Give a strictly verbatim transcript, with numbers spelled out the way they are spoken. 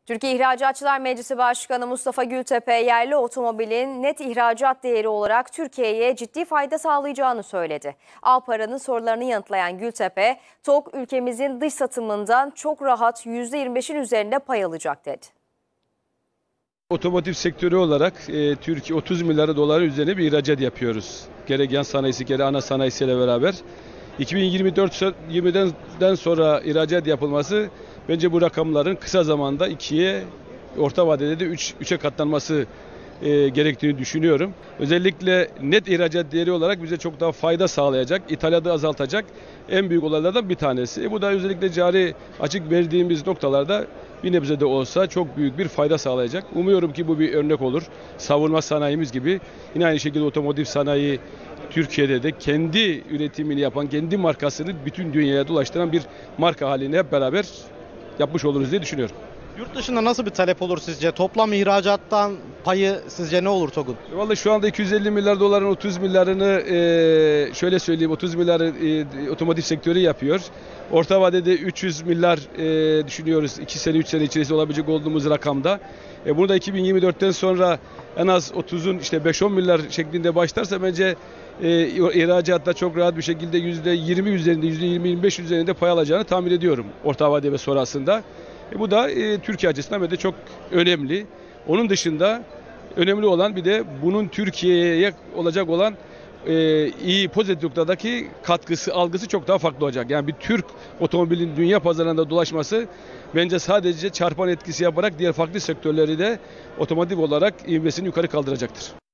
Türkiye İhracatçılar Meclisi Başkanı Mustafa Gültepe, yerli otomobilin net ihracat değeri olarak Türkiye'ye ciddi fayda sağlayacağını söyledi. Alpara'nın sorularını yanıtlayan Gültepe, TOG ülkemizin dış satımından çok rahat yüzde yirmi beşin üzerinde pay alacak dedi. Otomotiv sektörü olarak e, Türkiye otuz milyar dolar üzerine bir ihracat yapıyoruz. Gerek yan sanayisi gerek ana sanayisiyle beraber. iki bin yirmi dört yirmiden sonra ihracat yapılması bence bu rakamların kısa zamanda ikiye, orta vadede de üç, üçe katlanması e, gerektiğini düşünüyorum. Özellikle net ihracat değeri olarak bize çok daha fayda sağlayacak, ithalatı azaltacak en büyük olaylardan bir tanesi. E, bu da özellikle cari açık verdiğimiz noktalarda bir nebze de olsa çok büyük bir fayda sağlayacak. Umuyorum ki bu bir örnek olur. Savunma sanayimiz gibi yine aynı şekilde otomotiv sanayi Türkiye'de de kendi üretimini yapan, kendi markasını bütün dünyaya dolaştıran bir marka haline hep beraber yapmış oluruz diye düşünüyorum. Yurt dışında nasıl bir talep olur sizce? Toplam ihracattan payı sizce ne olur TOG'un? Vallahi şu anda iki yüz elli milyar doların otuz milyarını e, şöyle söyleyeyim otuz milyarı e, otomotiv sektörü yapıyor. Orta vadede üç yüz milyar e, düşünüyoruz. iki sene üç sene içerisinde olabilecek olduğumuz rakamda. E, bunu da iki bin yirmi dörtten sonra en az otuzun işte beş on milyar şeklinde başlarsa bence e, ihracatta çok rahat bir şekilde yüzde yirmi üzerinde, yüzde yirmi yirmi beş üzerinde pay alacağını tahmin ediyorum orta vade ve sonrasında. E, bu da e, Türkiye açısından bence çok önemli. Onun dışında önemli olan bir de bunun Türkiye'ye olacak olan e, iyi pozitif noktadaki katkısı, algısı çok daha farklı olacak. Yani bir Türk otomobilin dünya pazarında dolaşması bence sadece çarpan etkisi yaparak diğer farklı sektörleri de otomotiv olarak ivmesini yukarı kaldıracaktır.